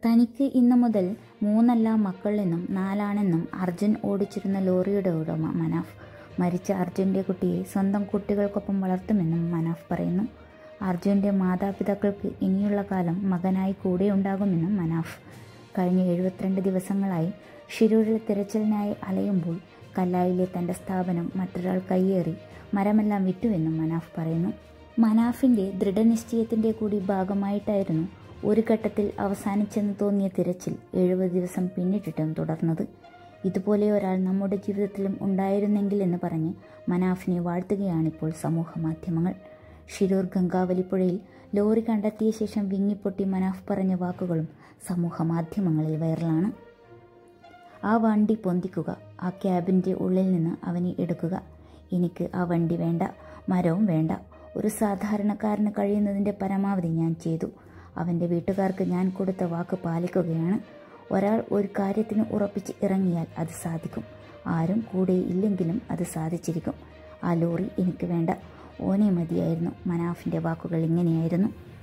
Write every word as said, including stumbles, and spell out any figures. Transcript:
തനിക്ക് ഇന്നു മുതൽ മൂന്നല്ല മക്കളെന്നും നാലാണെന്നും അർജുൻ ഓടിച്ചിരുന്ന ലോറിയുടെ ഉടമ മനാഫ്. മരിച്ച അർജുൻ്റെ കുട്ടിയെ സ്വന്തം കുട്ടികൾക്കൊപ്പം വളർത്തുമെന്നും മനാഫ് പറയുന്നു. അർജുൻ്റെ മാതാപിതാക്കൾക്ക് ഇനിയുള്ള കാലം മകനായി കൂടെ ഉണ്ടാകുമെന്നും മനാഫ്. കഴിഞ്ഞ എഴുപത്തിരണ്ട് ദിവസങ്ങളായി ഷിരൂരിൽ തിരച്ചിലിനായി അലയുമ്പോൾ കല്ലായിലെ തൻ്റെ സ്ഥാപനം മറ്റൊരാൾ കയ്യേറി മരമെല്ലാം വിറ്റുവെന്നും മനാഫ് പറയുന്നു. മനാഫിൻ്റെ ദൃഢനിശ്ചയത്തിൻ്റെ കൂടി ഭാഗമായിട്ടായിരുന്നു ഒരു ഘട്ടത്തിൽ അവസാനിച്ചെന്ന് തോന്നിയ തിരച്ചിൽ എഴുപത് ദിവസം പിന്നിട്ടിട്ടും തുടർന്നത്. ഇതുപോലെ ഒരാൾ നമ്മുടെ ജീവിതത്തിലും ഉണ്ടായിരുന്നെങ്കിൽ എന്ന് പറഞ്ഞ് മനാഫിനെ വാഴ്ത്തുകയാണിപ്പോൾ സമൂഹ മാധ്യമങ്ങൾ. ഷിരൂർ ഗംഗാവലിപ്പുഴയിൽ ലോറി കണ്ടെത്തിയ ശേഷം വിങ്ങിപ്പൊട്ടി മനാഫ് പറഞ്ഞ വാക്കുകളും സമൂഹ മാധ്യമങ്ങളിൽ വൈറലാണ്. ആ വണ്ടി പൊന്തിക്കുക, ആ ക്യാബിൻ്റെ ഉള്ളിൽ നിന്ന് അവനെ എടുക്കുക. എനിക്ക് ആ വണ്ടി വേണ്ട, മരവും വേണ്ട. ഒരു സാധാരണക്കാരന് കഴിയുന്നതിൻ്റെ പരമാവധി ഞാൻ ചെയ്തു. അവൻ്റെ വീട്ടുകാർക്ക് ഞാൻ കൊടുത്ത വാക്ക് പാലിക്കുകയാണ്. ഒരാൾ ഒരു കാര്യത്തിന് ഉറപ്പിച്ച് ഇറങ്ങിയാൽ അത് സാധിക്കും. ആരും കൂടെ ഇല്ലെങ്കിലും അത് സാധിച്ചിരിക്കും. ആ ലോറി എനിക്ക് വേണ്ട, ഓനെ മതിയായിരുന്നു. മനാഫിൻ്റെ വാക്കുകൾ ഇങ്ങനെയായിരുന്നു.